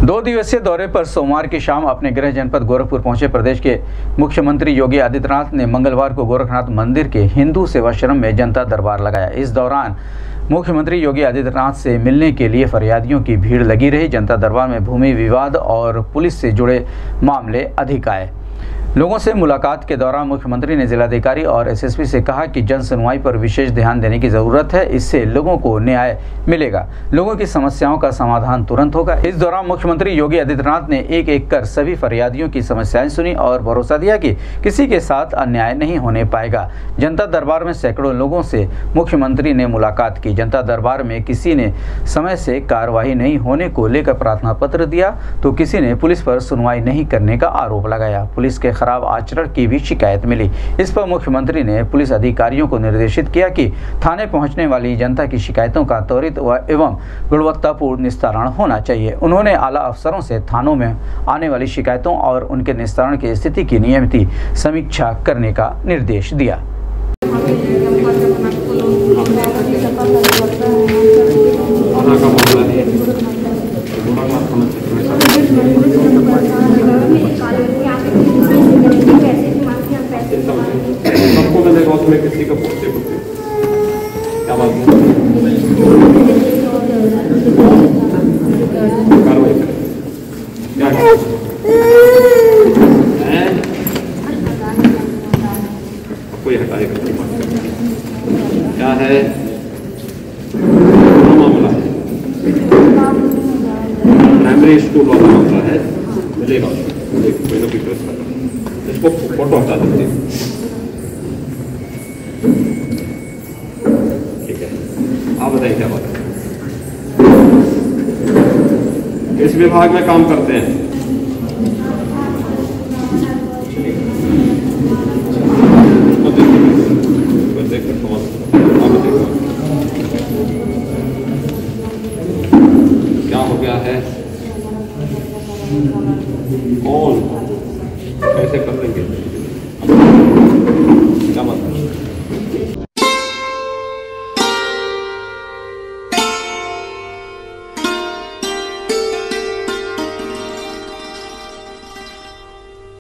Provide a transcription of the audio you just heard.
2 दिवसीय दौरे पर सोमवार की शाम अपने गृह जनपद गोरखपुर पहुंचे प्रदेश के मुख्यमंत्री योगी आदित्यनाथ ने मंगलवार को गोरखनाथ मंदिर के हिंदू सेवाश्रम में जनता दरबार लगाया। इस दौरान मुख्यमंत्री योगी आदित्यनाथ से मिलने के लिए फरियादियों की भीड़ लगी रही। जनता दरबार में भूमि विवाद और पुलिस से जुड़े मामले अधिक आए। लोगों से मुलाकात के दौरान मुख्यमंत्री ने जिलाधिकारी और एसएसपी से कहा कि जन सुनवाई पर विशेष ध्यान देने की जरूरत है। इससे लोगों को न्याय मिलेगा, लोगों की समस्याओं का समाधान तुरंत होगा। इस दौरान मुख्यमंत्री योगी आदित्यनाथ ने एक एक कर सभी फरियादियों की समस्याएं सुनी और भरोसा दिया कि किसी के साथ अन्याय नहीं होने पाएगा। जनता दरबार में सैकड़ों लोगों से मुख्यमंत्री ने मुलाकात की। जनता दरबार में किसी ने समय से कार्यवाही नहीं होने को लेकर प्रार्थना पत्र दिया तो किसी ने पुलिस पर सुनवाई नहीं करने का आरोप लगाया। पुलिस के खराब आचरण की भी शिकायत मिली। इस पर मुख्यमंत्री ने पुलिस अधिकारियों को निर्देशित किया कि थाने पहुंचने वाली जनता की शिकायतों का त्वरित एवं गुणवत्तापूर्ण निस्तारण होना चाहिए। उन्होंने आला अफसरों से थानों में आने वाली शिकायतों और उनके निस्तारण की स्थिति की नियमित समीक्षा करने का निर्देश दिया। सबको मैंने बहुत में किसी का पूछते क्या बात है, कार्रवाई करें क्या कोई हटाएगा क्या है मामला है, प्राइमरी स्कूल वाला मामला है, मिलेगा कोई ना कोई इसको फोटो हटा देते हैं। ठीक है, आप बताइए क्या बात है। किस विभाग में काम करते हैं? क्या हो गया है, कौन कैसे कर देंगे, क्या बात है?